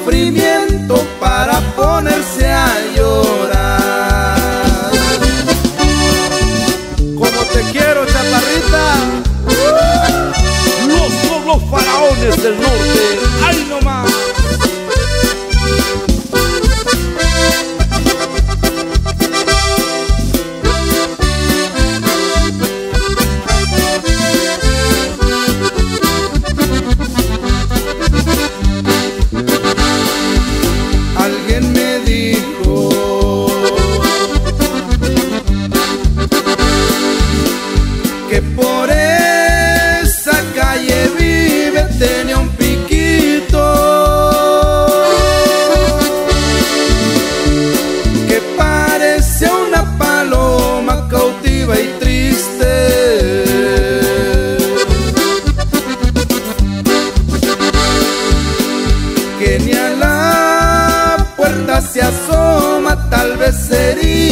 sufrimiento para ponerse a llorar. Como te quiero, chaparrita. Los faraones del norte. ¡Ay, no más! Alguien me dijo que por esa calle vive, tenía un piquito que parece una paloma cautiva y triste, que ni a la puerta se asoma, tal vez sería